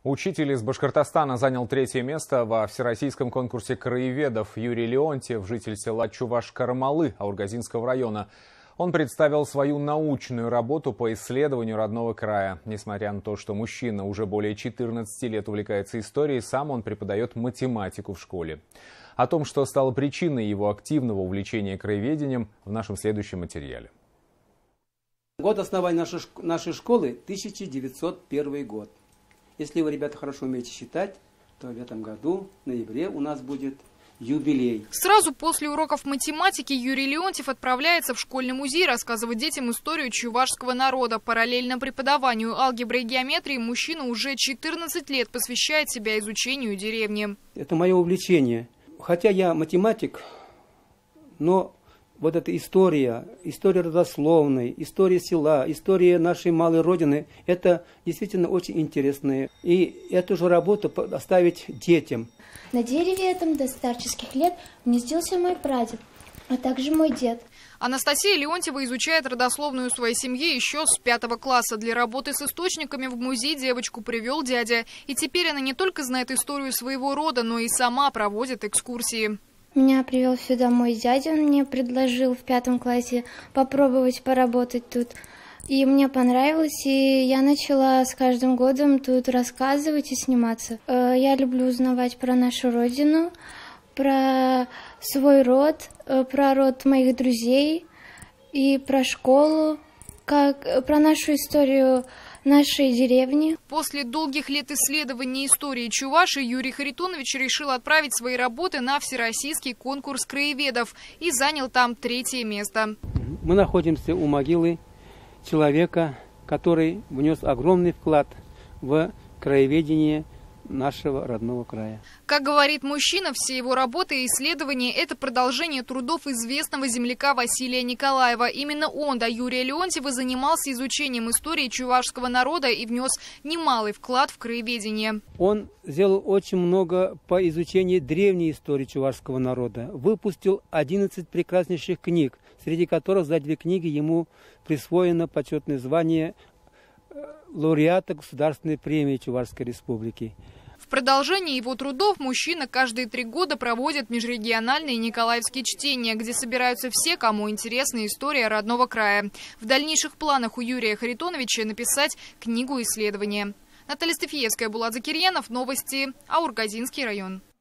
Учитель из Башкортостана занял 3-е место во всероссийском конкурсе краеведов. Юрий Леонтьев, житель села Чуваш-Карамалы Аургазинского района. Он представил свою научную работу по исследованию родного края. Несмотря на то, что мужчина уже более 14 лет увлекается историей, сам он преподает математику в школе. О том, что стало причиной его активного увлечения краеведением, в нашем следующем материале. Год основания нашей школы – 1901 год. Если вы, ребята, хорошо умеете считать, то в этом году, в ноябре, у нас будет юбилей. Сразу после уроков математики Юрий Леонтьев отправляется в школьный музей рассказывать детям историю чувашского народа. Параллельно преподаванию алгебры и геометрии мужчина уже 14 лет посвящает себя изучению деревни. Это мое увлечение. Хотя я математик, но вот эта история родословной, история села, история нашей малой родины, это действительно очень интересно. И эту же работу оставить детям. На дереве этом до старческих лет гнездился мой прадед, а также мой дед. Анастасия Леонтьева изучает родословную своей семьи еще с 5 класса. Для работы с источниками в музей девочку привел дядя. И теперь она не только знает историю своего рода, но и сама проводит экскурсии. Меня привел сюда мой дядя, он мне предложил в 5 классе попробовать поработать тут. И мне понравилось, и я начала с каждым годом тут рассказывать и сниматься. Я люблю узнавать про нашу родину, про свой род, про род моих друзей и про школу, про нашу историю нашей деревни. После долгих лет исследований истории Чувашии Юрий Харитонович решил отправить свои работы на всероссийский конкурс краеведов и занял там 3-е место. Мы находимся у могилы человека, который внес огромный вклад в краеведение нашего родного края. Как говорит мужчина, все его работы и исследования – это продолжение трудов известного земляка Василия Николаева. Именно он до Юрия Леонтьева занимался изучением истории чувашского народа и внес немалый вклад в краеведение. Он сделал очень много по изучению древней истории чувашского народа. Выпустил 11 прекраснейших книг, среди которых за 2 книги ему присвоено почетное звание лауреата Государственной премии Чувашской Республики. В продолжении его трудов мужчина каждые 3 года проводит межрегиональные николаевские чтения, где собираются все, кому интересна история родного края. В дальнейших планах у Юрия Харитоновича написать книгу исследования. Наталья Стефиевская, Булат Закирьянов, новости, Аургазинский район.